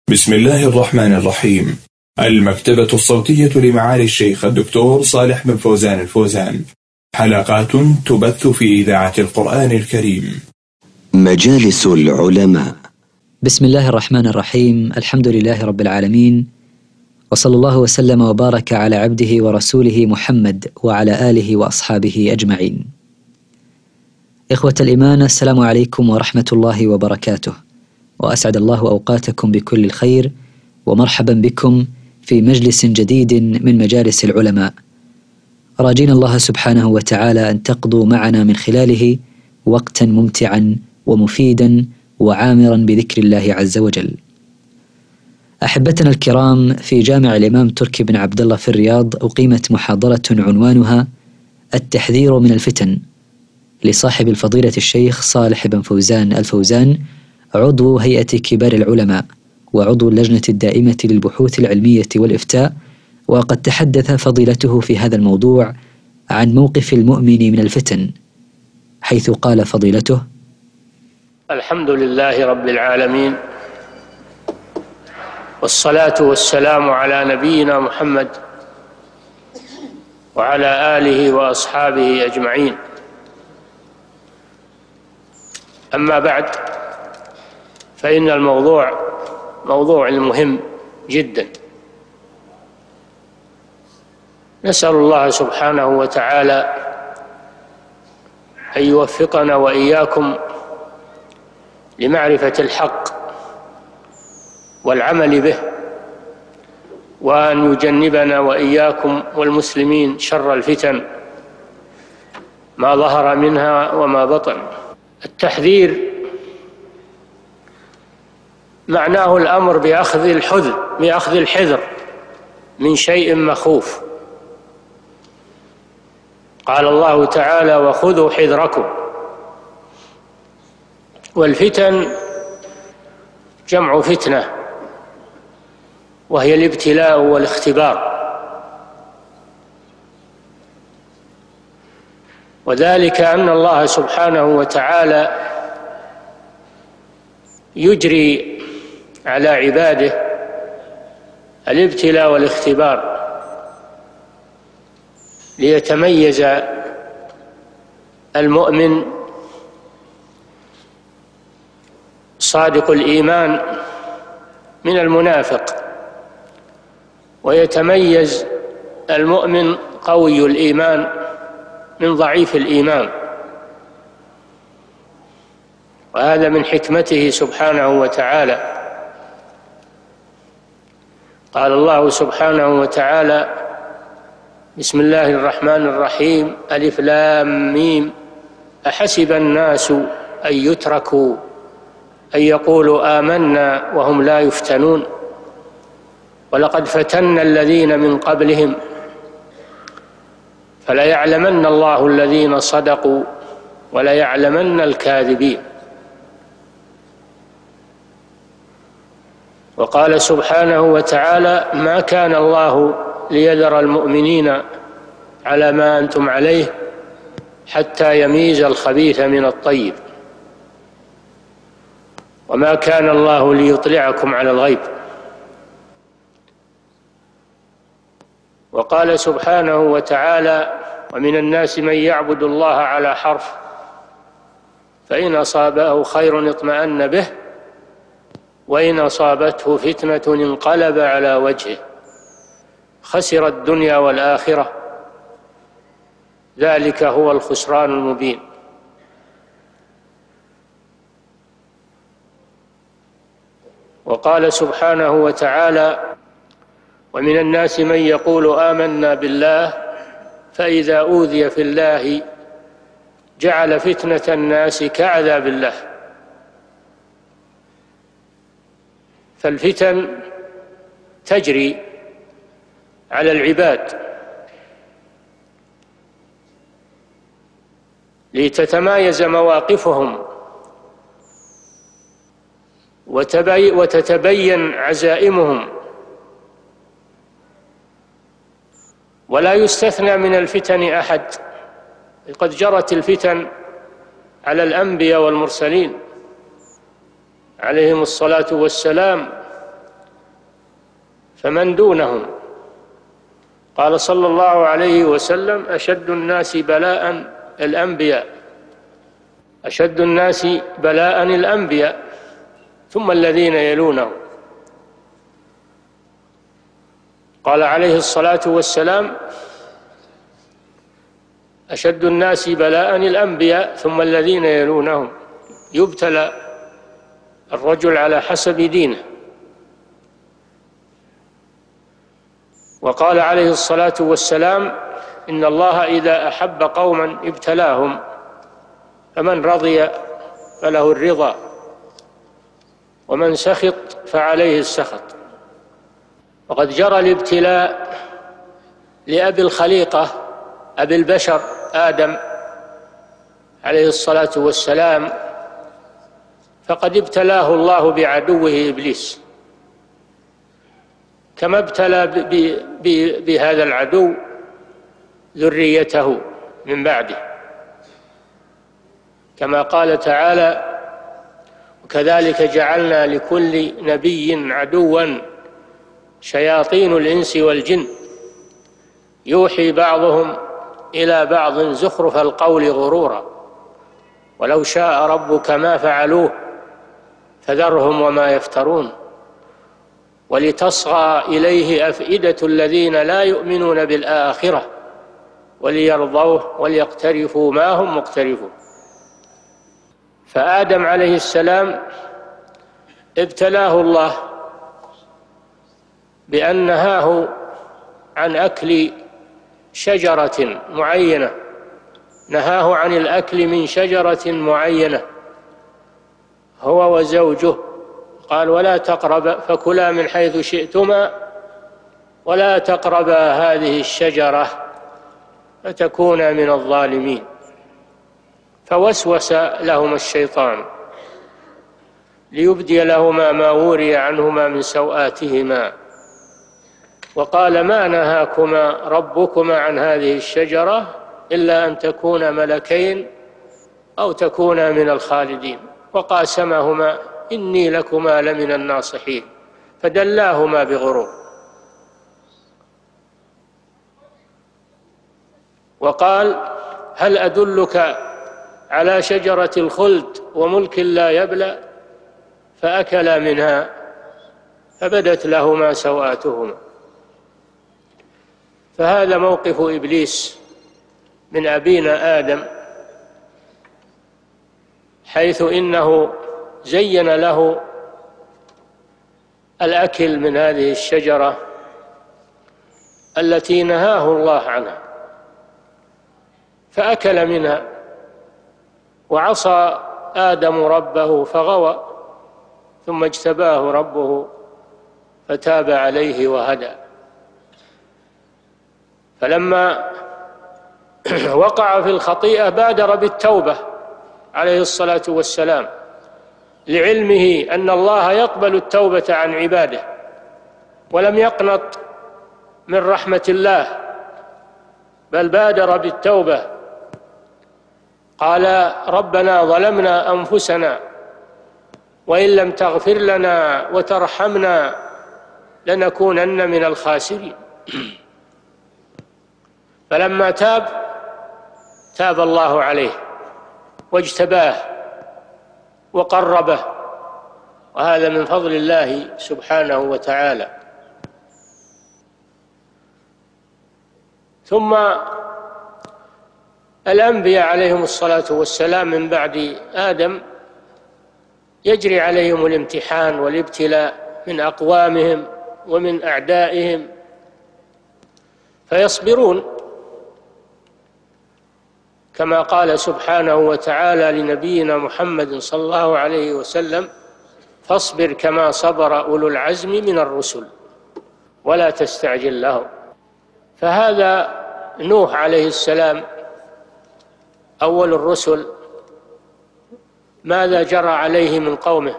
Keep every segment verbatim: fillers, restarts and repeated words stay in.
بسم الله الرحمن الرحيم. المكتبة الصوتية لمعالي الشيخ الدكتور صالح بن فوزان الفوزان، حلقات تبث في إذاعة القرآن الكريم. مجالس العلماء. بسم الله الرحمن الرحيم. الحمد لله رب العالمين، وصلى الله وسلم وبارك على عبده ورسوله محمد وعلى آله وأصحابه أجمعين. إخوة الإيمان، السلام عليكم ورحمة الله وبركاته، وأسعد الله أوقاتكم بكل الخير، ومرحبا بكم في مجلس جديد من مجالس العلماء، راجين الله سبحانه وتعالى أن تقضوا معنا من خلاله وقتا ممتعا ومفيدا وعامرا بذكر الله عز وجل. أحبتنا الكرام، في جامع الإمام تركي بن عبد الله في الرياض أقيمت محاضرة عنوانها التحذير من الفتن، لصاحب الفضيلة الشيخ صالح بن فوزان الفوزان، عضو هيئة كبار العلماء وعضو اللجنة الدائمة للبحوث العلمية والإفتاء. وقد تحدث فضيلته في هذا الموضوع عن موقف المؤمن من الفتن، حيث قال فضيلته: الحمد لله رب العالمين، والصلاة والسلام على نبينا محمد وعلى آله وأصحابه أجمعين. أما بعد، فإن الموضوع موضوع مهم جدا. نسأل الله سبحانه وتعالى أن يوفقنا وإياكم لمعرفة الحق والعمل به، وأن يجنبنا وإياكم والمسلمين شر الفتن ما ظهر منها وما بطن. التحذير معناه الأمر بأخذ الحذر بأخذ الحذر من شيء مخوف. قال الله تعالى: وخذوا حذركم. والفتن جمع فتنة، وهي الابتلاء والاختبار، وذلك أن الله سبحانه وتعالى يجري على عباده الابتلاء والاختبار ليتميز المؤمن صادق الإيمان من المنافق، ويتميز المؤمن قوي الإيمان من ضعيف الإيمان. وهذا من حكمته سبحانه وتعالى. قال الله سبحانه وتعالى: بسم الله الرحمن الرحيم، ألف لام ميم، أحسب الناس أن يتركوا أن يقولوا آمنا وهم لا يفتنون، ولقد فتنا الذين من قبلهم فليعلمن الله الذين صدقوا وليعلمن الكاذبين. وقال سبحانه وتعالى: ما كان الله ليذر المؤمنين على ما أنتم عليه حتى يميز الخبيث من الطيب، وما كان الله ليطلعكم على الغيب. وقال سبحانه وتعالى: ومن الناس من يعبد الله على حرف، فإن أصابه خير اطمأن به، وإن أصابته فتنة انقلب على وجهه، خسر الدنيا والآخرة، ذلك هو الخسران المبين. وقال سبحانه وتعالى: ومن الناس من يقول آمنا بالله فإذا أوذي في الله جعل فتنة الناس كعذاب الله. فالفتن تجري على العباد لتتمايز مواقفهم وتتبين عزائمهم، ولا يستثنى من الفتن أحد. قد جرت الفتن على الأنبياء والمرسلين عليهم الصلاة والسلام، فمن دونهم. قال صلى الله عليه وسلم: أشد الناس بلاء الأنبياء أشد الناس بلاء الأنبياء ثم الذين يلونهم. قال عليه الصلاة والسلام: أشد الناس بلاء الأنبياء ثم الذين يلونهم. يبتلى الرجل على حسب دينه. وقال عليه الصلاة والسلام: إن الله إذا أحب قوما ابتلاهم، فمن رضي فله الرضا، ومن سخط فعليه السخط. وقد جرى الابتلاء لأبي الخليقة أبي البشر آدم عليه الصلاة والسلام، فقد ابتلاه الله بعدوه إبليس، كما ابتلى بهذا العدو ذريته من بعده، كما قال تعالى: وكذلك جعلنا لكل نبي عدوا شياطين الإنس والجن يوحي بعضهم إلى بعض زخرف القول غرورا ولو شاء ربك ما فعلوه فذرهم وما يفترون ولتصغى إليه أفئدة الذين لا يؤمنون بالآخرة وليرضوه وليقترفوا ما هم مقترفون. فآدم عليه السلام ابتلاه الله بأن نهاه عن أكل شجرة معينة نهاه عن الأكل من شجرة معينة هو وزوجه، قال: ولا تقربا فكلا من حيث شئتما ولا تقربا هذه الشجرة فتكونا من الظالمين. فوسوس لهما الشيطان ليبدي لهما ما وري عنهما من سوآتهما وقال: ما نهاكما ربكما عن هذه الشجرة إلا أن تكونا ملكين أو تكونا من الخالدين. وقاسمهما: إني لكما لمن الناصحين. فدلاهما بغرور. وقال: هل أدلك على شجرة الخلد وملك لا يبلى؟ فأكلا منها فبدت لهما سوآتهما. فهذا موقف إبليس من أبينا آدم، حيث إنه زين له الأكل من هذه الشجرة التي نهاه الله عنها، فأكل منها وعصى آدم ربه فغوى، ثم اجتباه ربه فتاب عليه وهدى. فلما وقع في الخطيئة بادر بالتوبة عليه الصلاة والسلام، لعلمه أن الله يقبل التوبة عن عباده، ولم يقنط من رحمة الله، بل بادر بالتوبة. قال: ربنا ظلمنا أنفسنا وإن لم تغفر لنا وترحمنا لنكونن من الخاسرين. فلما تاب تاب الله عليه واجتباه وقربه، وهذا من فضل الله سبحانه وتعالى. ثم الأنبياء عليهم الصلاة والسلام من بعد آدم يجري عليهم الامتحان والابتلاء من أقوامهم ومن أعدائهم، فيصبرون، كما قال سبحانه وتعالى لنبينا محمد صلى الله عليه وسلم: فاصبر كما صبر أولو العزم من الرسل ولا تستعجل لهم. فهذا نوح عليه السلام أول الرسل، ماذا جرى عليه من قومه؟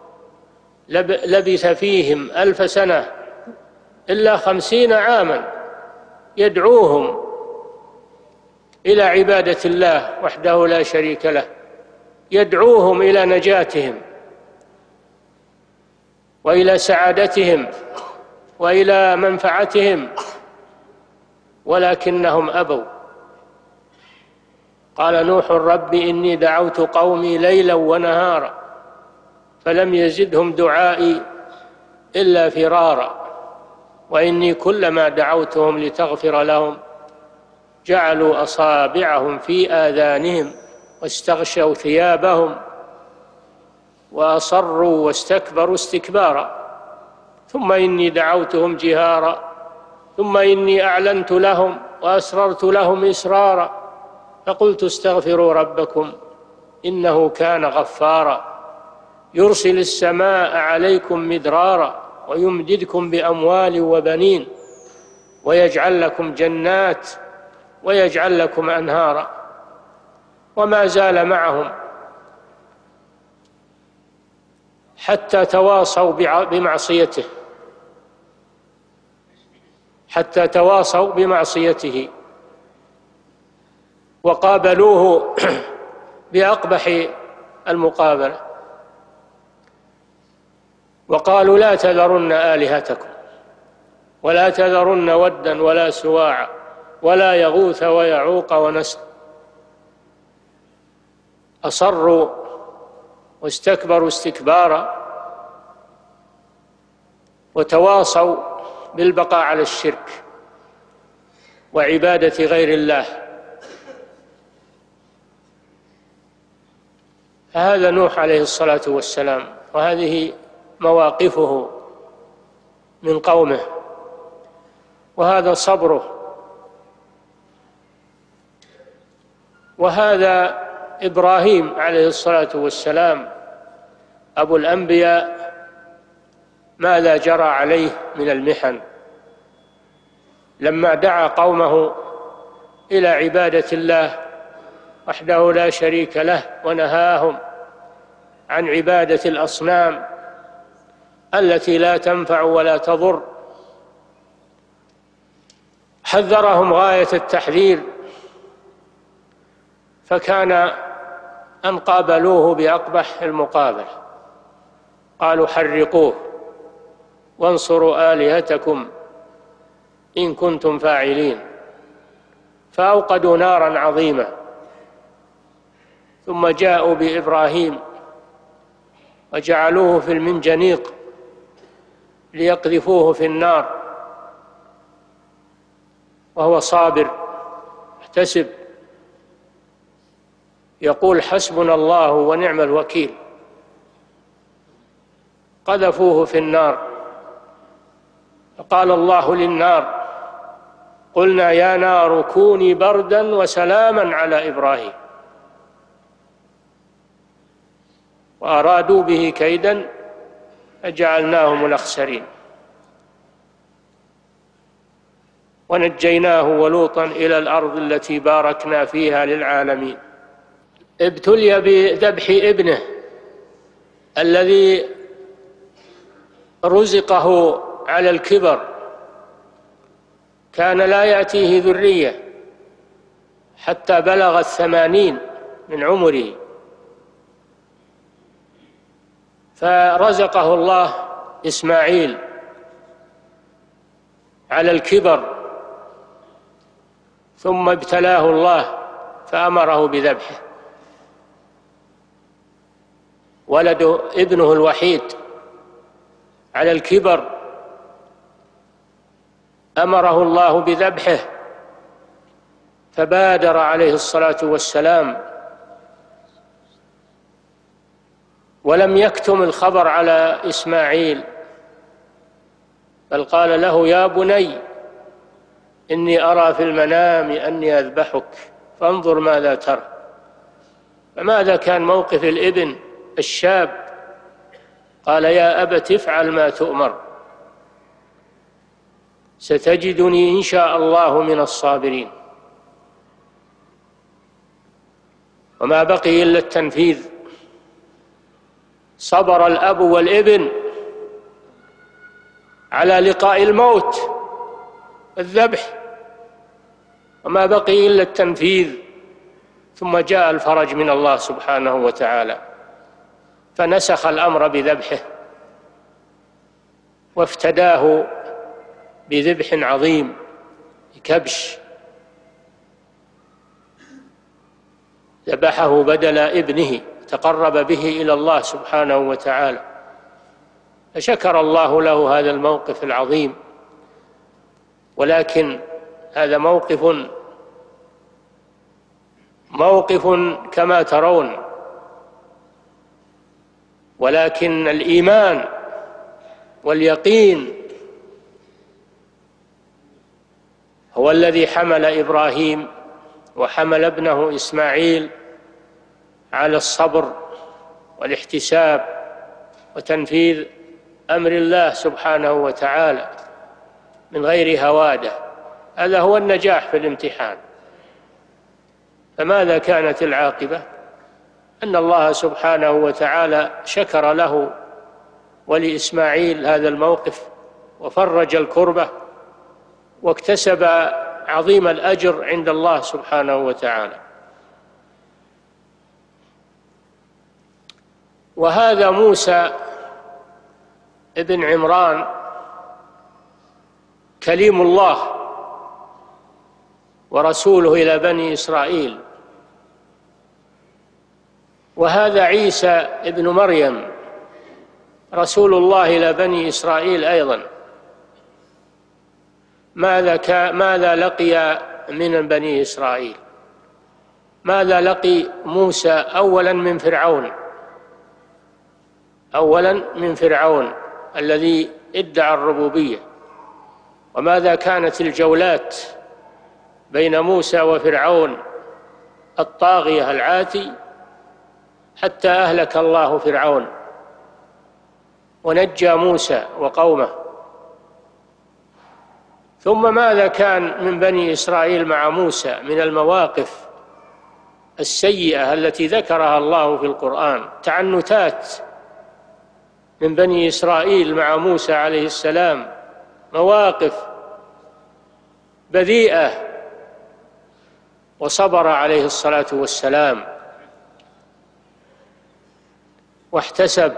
لبث فيهم ألف سنة إلا خمسين عاما يدعوهم إلى عبادة الله وحده لا شريك له، يدعوهم إلى نجاتهم وإلى سعادتهم وإلى منفعتهم، ولكنهم أبوا. قال نوح رب إني دعوت قومي ليلا ونهارا فلم يزدهم دعائي إلا فرارا، وإني كلما دعوتهم لتغفر لهم جعلوا أصابعهم في آذانهم واستغشوا ثيابهم وأصروا واستكبروا استكبارا، ثم إني دعوتهم جهارا ثم إني أعلنت لهم وأسررت لهم إسرارا فقلت استغفروا ربكم إنه كان غفارا يرسل السماء عليكم مدرارا ويمددكم بأموال وبنين ويجعل لكم جنات ويجعل لكم أنهارا. وما زال معهم حتى تواصوا بمعصيته حتى تواصوا بمعصيته وقابلوه بأقبح المقابلة، وقالوا لا تذرن آلهتكم ولا تذرن ودا ولا سواعا ولا يغوث ويعوق ونسر. أصروا واستكبروا استكبارا وتواصوا بالبقاء على الشرك وعبادة غير الله. هذا نوح عليه الصلاة والسلام، وهذه مواقفه من قومه، وهذا صبره. وهذا إبراهيم عليه الصلاة والسلام أبو الأنبياء، ماذا جرى عليه من المحن لما دعا قومه إلى عبادة الله وحده لا شريك له ونهاهم عن عبادة الأصنام التي لا تنفع ولا تضر. حذرهم غاية التحذير، فكان أن قابلوه بأقبح المقابلة، قالوا حرقوه وانصروا آلهتكم إن كنتم فاعلين، فأوقدوا نارا عظيمة. ثم جاءوا بإبراهيم وجعلوه في المنجنيق ليقذفوه في النار وهو صابر محتسب يقول حسبنا الله ونعم الوكيل. قذفوه في النار، فقال الله للنار قلنا يا نار كوني بردا وسلاما على إبراهيم، وأرادوا به كيدا فجعلناهم الأخسرين ونجيناه ولوطا إلى الأرض التي باركنا فيها للعالمين. ابتلي بذبح ابنه الذي رزقه على الكبر، كان لا يأتيه ذرية حتى بلغ الثمانين من عمره، فرزقه الله إسماعيل على الكبر، ثم ابتلاه الله فأمره بذبحه. ولده ابنه الوحيد على الكبر أمره الله بذبحه، فبادر عليه الصلاة والسلام ولم يكتم الخبر على إسماعيل، بل قال له يا بني إني أرى في المنام أني أذبحك فانظر ماذا ترى. فماذا كان موقف الابن الشاب؟ قال يا أبت افعل ما تؤمر ستجدني إن شاء الله من الصابرين. وما بقي إلا التنفيذ. صبر الأب والابن على لقاء الموت الذبح، وما بقي إلا التنفيذ. ثم جاء الفرج من الله سبحانه وتعالى فنسخ الأمر بذبحه وافتداه بذبح عظيم، كبش، ذبحه بدل ابنه، تقرب به إلى الله سبحانه وتعالى، فشكر الله له هذا الموقف العظيم. ولكن هذا موقف موقف كما ترون، ولكن الإيمان واليقين هو الذي حمل إبراهيم وحمل ابنه إسماعيل على الصبر والاحتساب وتنفيذ أمر الله سبحانه وتعالى من غير هوادة. هذا هو النجاح في الامتحان. فماذا كانت العاقبة؟ أن الله سبحانه وتعالى شكر له ولإسماعيل هذا الموقف وفرج الكربة واكتسب عظيم الأجر عند الله سبحانه وتعالى. وهذا موسى ابن عمران كليم الله ورسوله إلى بني إسرائيل، وهذا عيسى ابن مريم رسول الله إلى بني إسرائيل أيضا. ماذا ماذا لقي من بني إسرائيل؟ ماذا لقي موسى؟ أولا من فرعون، أولا من فرعون الذي ادعى الربوبية. وماذا كانت الجولات بين موسى وفرعون الطاغية العاتي حتى أهلك الله فرعون ونجى موسى وقومه. ثم ماذا كان من بني إسرائيل مع موسى من المواقف السيئة التي ذكرها الله في القرآن؟ تعنتات من بني إسرائيل مع موسى عليه السلام، مواقف بذيئة، وصبر عليه الصلاة والسلام واحتسب.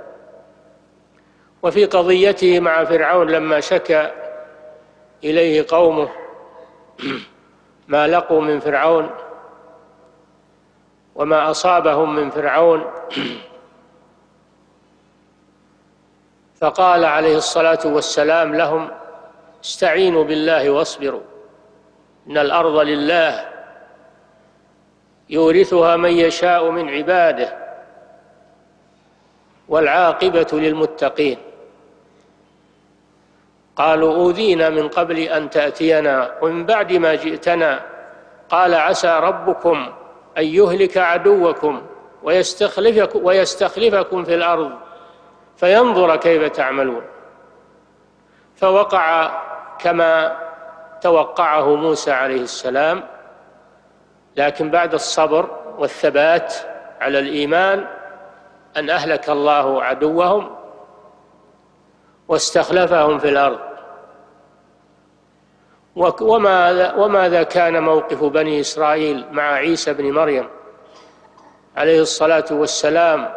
وفي قضيته مع فرعون لما شكى إليه قومه ما لقوا من فرعون وما أصابهم من فرعون، فقال عليه الصلاة والسلام لهم: استعينوا بالله واصبروا، إن الأرض لله يورثها من يشاء من عباده والعاقبة للمتقين. قالوا: أوذينا من قبل أن تأتينا ومن بعد ما جئتنا، قال: عسى ربكم أن يهلك عدوكم ويستخلفكم, ويستخلفكم في الأرض فينظر كيف تعملون. فوقع كما توقعه موسى عليه السلام، لكن بعد الصبر والثبات على الإيمان أن أهلك الله عدوهم واستخلفهم في الأرض. وماذا, وماذا كان موقف بني إسرائيل مع عيسى بن مريم عليه الصلاة والسلام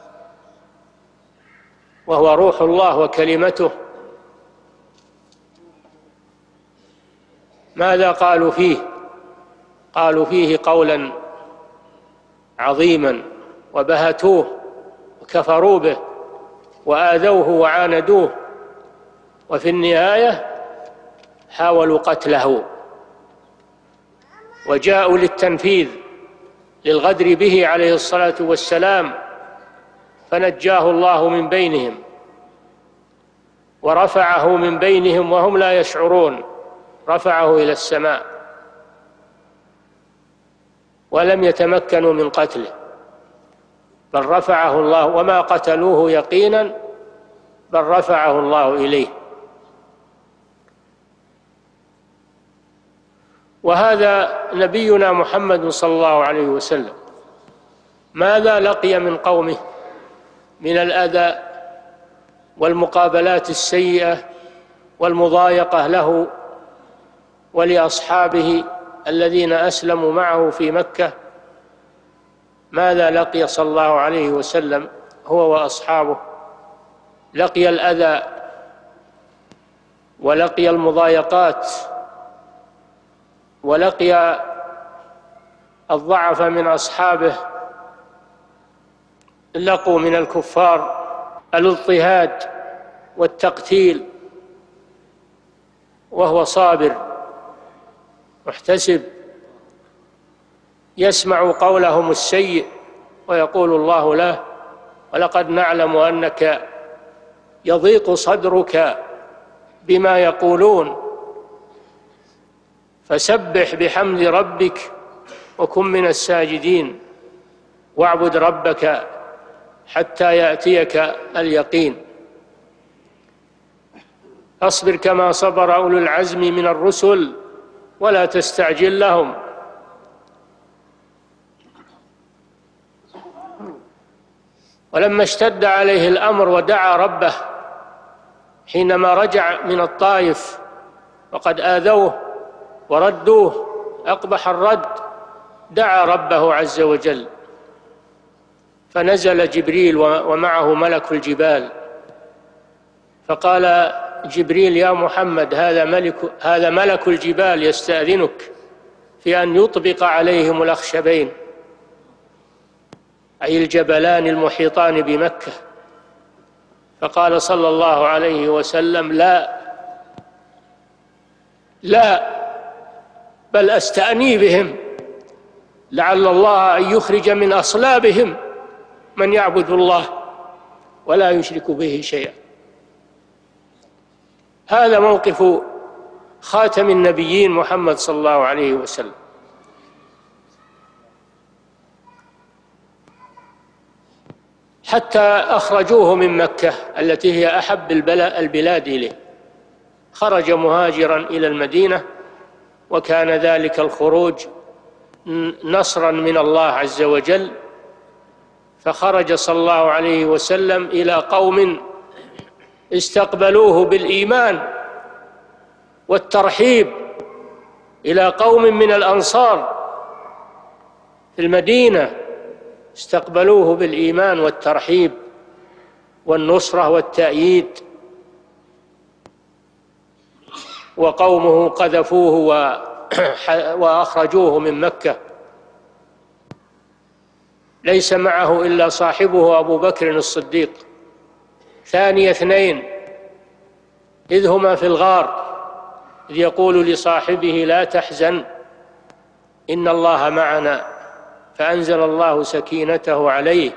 وهو روح الله وكلمته؟ ماذا قالوا فيه؟ قالوا فيه قولا عظيما وبهتوه وكفروا به وآذوه وعاندوه، وفي النهاية حاولوا قتله وجاءوا للتنفيذ للغدر به عليه الصلاة والسلام، فنجاه الله من بينهم ورفعه من بينهم وهم لا يشعرون، رفعه إلى السماء ولم يتمكنوا من قتله، بل رفعه الله، وما قتلوه يقينا بل رفعه الله إليه. وهذا نبينا محمد صلى الله عليه وسلم ماذا لقي من قومه من الأذى والمقابلات السيئة والمضايقة له ولأصحابه الذين أسلموا معه في مكة؟ ماذا لقي صلى الله عليه وسلم هو وأصحابه؟ لقي الأذى ولقي المضايقات ولقي الضعف من أصحابه، لقوا من الكفار الاضطهاد والتقتيل، وهو صابر محتسب يسمع قولهم السيء، ويقول الله له: ولقد نعلم أنك يضيق صدرك بما يقولون فسبح بحمد ربك وكن من الساجدين واعبد ربك حتى يأتيك اليقين. أصبر كما صبر أولو العزم من الرسل ولا تستعجل لهم. ولما اشتد عليه الأمر ودعا ربه حينما رجع من الطائف وقد آذوه وردوه أقبح الرد، دعا ربه عز وجل، فنزل جبريل ومعه ملك الجبال، فقال جبريل: يا محمد، هذا ملك هذا ملك الجبال يستأذنك في أن يطبق عليهم الأخشبين، أي الجبلان المحيطان بمكة. فقال صلى الله عليه وسلم: لا لا بل أستأني بهم، لعل الله أن يخرج من أصلابهم من يعبد الله ولا يشرك به شيئا. هذا موقف خاتم النبيين محمد صلى الله عليه وسلم. حتى أخرجوه من مكة التي هي أحب البلاد إليه، خرج مهاجرا إلى المدينة، وكان ذلك الخروج نصرا من الله عز وجل. فخرج صلى الله عليه وسلم إلى قوم استقبلوه بالإيمان والترحيب، إلى قوم من الأنصار في المدينة استقبلوه بالإيمان والترحيب والنصرة والتأييد، وقومه قذفوه وأخرجوه من مكة. ليس معه إلا صاحبه أبو بكر الصديق ثاني اثنين إذ هما في الغار، إذ يقول لصاحبه: لا تحزن إن الله معنا، فأنزل الله سكينته عليه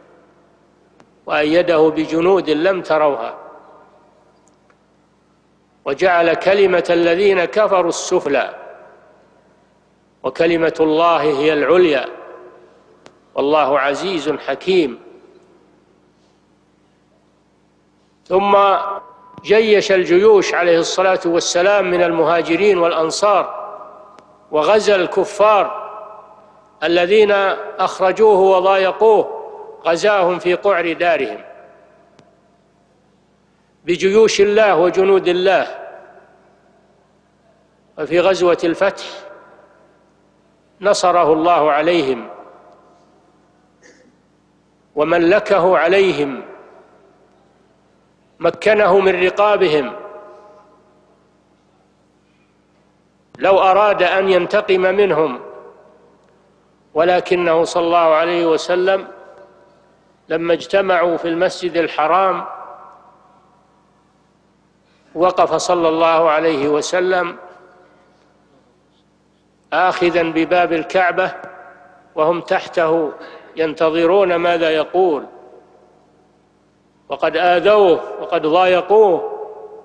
وأيده بجنود لم تروها وجعل كلمة الذين كفروا السفلى وكلمة الله هي العليا والله عزيز حكيم. ثم جيش الجيوش عليه الصلاة والسلام من المهاجرين والأنصار، وغزا الكفار الذين أخرجوه وضايقوه، غزاهم في قعر دارهم بجيوش الله وجنود الله. وفي غزوة الفتح نصره الله عليهم وملكه عليهم، مكنه من رقابهم. لو أراد أن ينتقم منهم، ولكنه صلى الله عليه وسلم لما اجتمعوا في المسجد الحرام وقف صلى الله عليه وسلم آخذا بباب الكعبة وهم تحته ينتظرون ماذا يقول، وقد آذوه وقد ضايقوه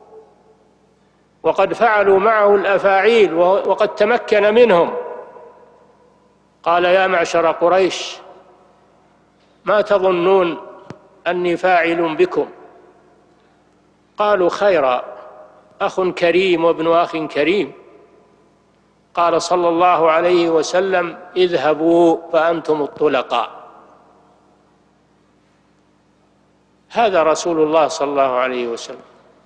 وقد فعلوا معه الأفاعيل وقد تمكن منهم. قال: يا معشر قريش، ما تظنون أني فاعل بكم؟ قالوا: خيرا، أخ كريم وابن أخ كريم. قال صلى الله عليه وسلم: اذهبوا فأنتم الطلقاء. هذا رسول الله صلى الله عليه وسلم،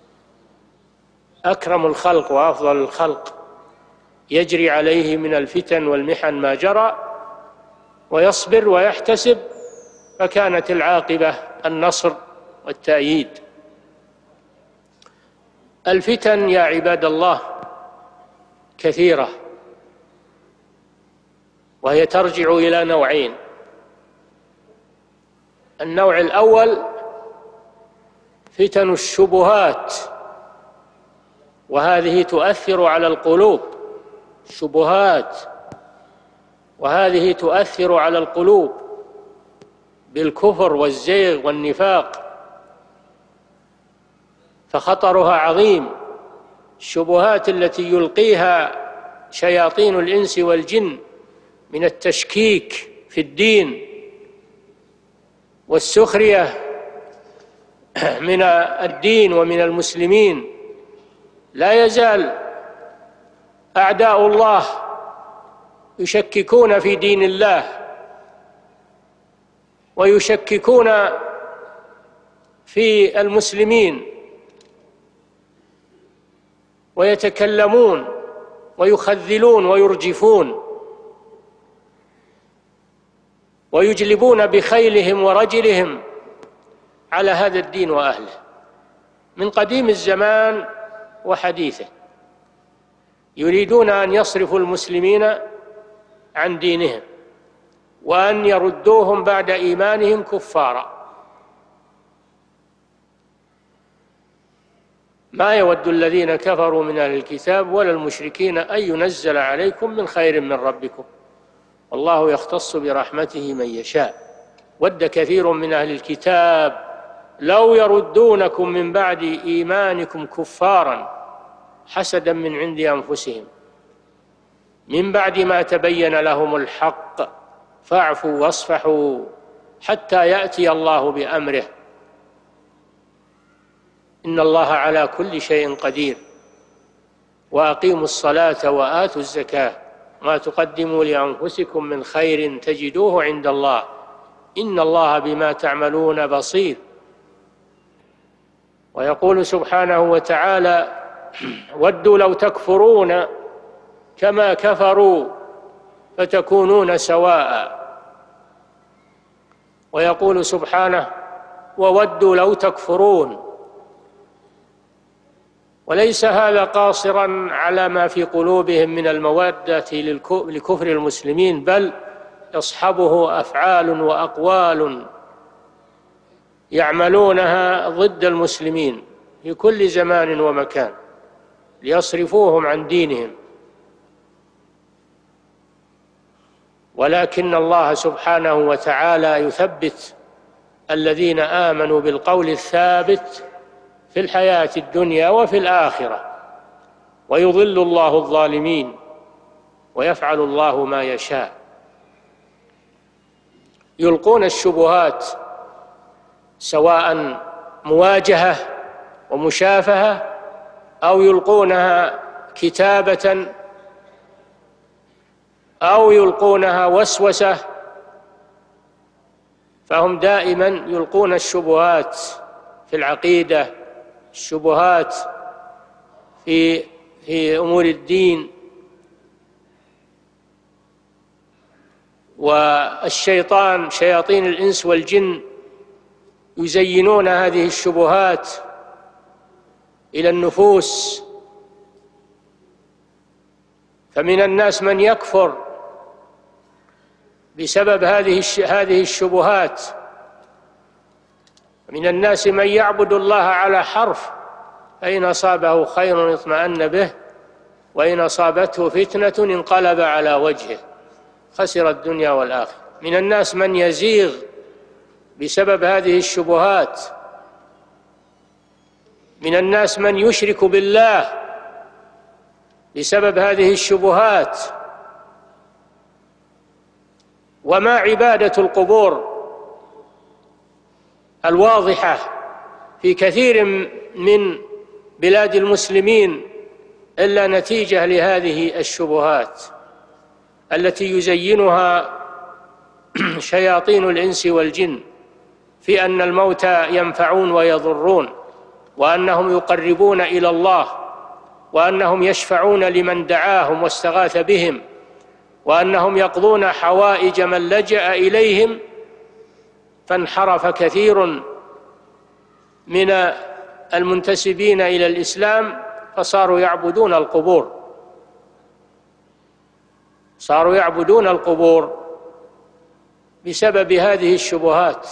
أكرم الخلق وأفضل الخلق، يجري عليه من الفتن والمحن ما جرى، ويصبر ويحتسب، فكانت العاقبة النصر والتأييد. الفتن يا عباد الله كثيرة، وهي ترجع إلى نوعين. النوع الأول فتن الشبهات، وهذه تؤثر على القلوب، الشبهات وهذه تؤثر على القلوب بالكفر والزيغ والنفاق، فخطرها عظيم. الشبهات التي يلقيها شياطين الإنس والجن من التشكيك في الدين والسخرية من الدين ومن المسلمين، لا يزال أعداء الله يشككون في دين الله ويشككون في المسلمين، ويتكلمون ويخذلون ويرجفون ويجلبون بخيلهم ورجلهم على هذا الدين وأهله من قديم الزمان وحديثه، يريدون أن يصرفوا المسلمين عن دينهم وأن يردوهم بعد إيمانهم كفارا. ما يود الذين كفروا من أهل الكتاب ولا المشركين أن ينزل عليكم من خير من ربكم والله يختص برحمته من يشاء. ود كثير من أهل الكتاب لو يردونكم من بعد إيمانكم كفارا حسدا من عند أنفسهم من بعد ما تبين لهم الحق فاعفوا واصفحوا حتى يأتي الله بأمره إن الله على كل شيء قدير. وأقيموا الصلاة وآتوا الزكاة ما تقدموا لأنفسكم من خير تجدوه عند الله إن الله بما تعملون بصير. ويقول سبحانه وتعالى ودوا لو تكفرون كما كفروا فتكونون سواء. ويقول سبحانه وودوا لو تكفرون. وليس هذا قاصرا على ما في قلوبهم من المودة لكفر المسلمين، بل يصحبه أفعال وأقوال يعملونها ضد المسلمين في كل زمان ومكان ليصرفوهم عن دينهم. ولكن الله سبحانه وتعالى يثبت الذين آمنوا بالقول الثابت في الحياة الدنيا وفي الآخرة، ويضل الله الظالمين ويفعل الله ما يشاء. يلقون الشبهات سواء مواجهة ومشافهة أو يلقونها كتابة أو يلقونها وسوسة، فهم دائما يلقون الشبهات في العقيدة، الشبهات في في أمور الدين. والشيطان شياطين الإنس والجن يزينون هذه الشبهات إلى النفوس، فمن الناس من يكفر بسبب هذه هذه الشبهات، من الناس من يعبد الله على حرف فإن أصابه خير اطمأن به وإن أصابته فتنة انقلب على وجهه خسر الدنيا والآخرة. من الناس من يزيغ بسبب هذه الشبهات، من الناس من يشرك بالله بسبب هذه الشبهات. وما عبادة القبور الواضحة في كثير من بلاد المسلمين إلا نتيجة لهذه الشبهات التي يزينها شياطين الإنس والجن في أن الموتى ينفعون ويضرون، وأنهم يقربون إلى الله، وأنهم يشفعون لمن دعاهم واستغاث بهم، وأنهم يقضون حوائج من لجأ إليهم. فانحرف كثير من المنتسبين إلى الإسلام فصاروا يعبدون القبور، صاروا يعبدون القبور بسبب هذه الشبهات.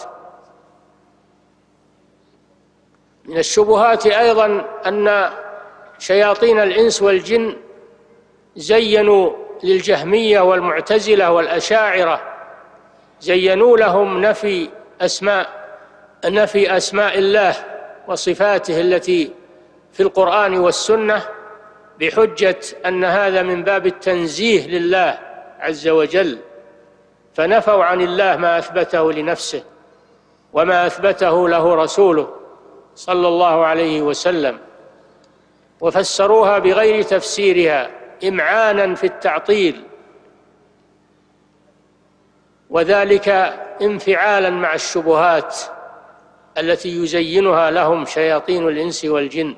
من الشبهات أيضا أن شياطين الإنس والجن زينوا للجهمية والمعتزلة والأشاعرة، زينوا لهم نفي أسماء نفي أسماء الله وصفاته التي في القرآن والسنة بحجة أن هذا من باب التنزيه لله عز وجل، فنفوا عن الله ما أثبته لنفسه وما أثبته له رسوله صلى الله عليه وسلم، وفسروها بغير تفسيرها إمعانا في التعطيل، وذلك انفعالا مع الشبهات التي يزينها لهم شياطين الإنس والجن.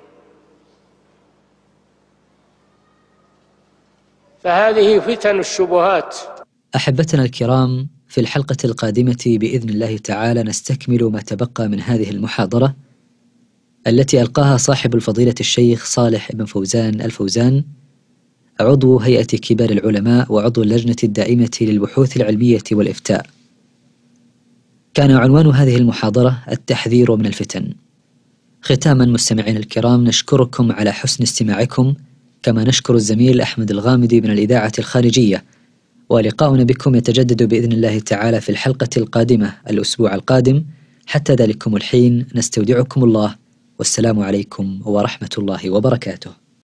فهذه فتن الشبهات. أحبتنا الكرام، في الحلقة القادمة بإذن الله تعالى نستكمل ما تبقى من هذه المحاضرة التي ألقاها صاحب الفضيلة الشيخ صالح بن فوزان الفوزان، عضو هيئة كبار العلماء وعضو اللجنة الدائمة للبحوث العلمية والإفتاء. كان عنوان هذه المحاضرة التحذير من الفتن. ختاما مستمعين الكرام، نشكركم على حسن استماعكم، كما نشكر الزميل أحمد الغامدي من الإذاعة الخارجية، ولقاؤنا بكم يتجدد بإذن الله تعالى في الحلقة القادمة الأسبوع القادم. حتى ذلكم الحين نستودعكم الله، والسلام عليكم ورحمة الله وبركاته.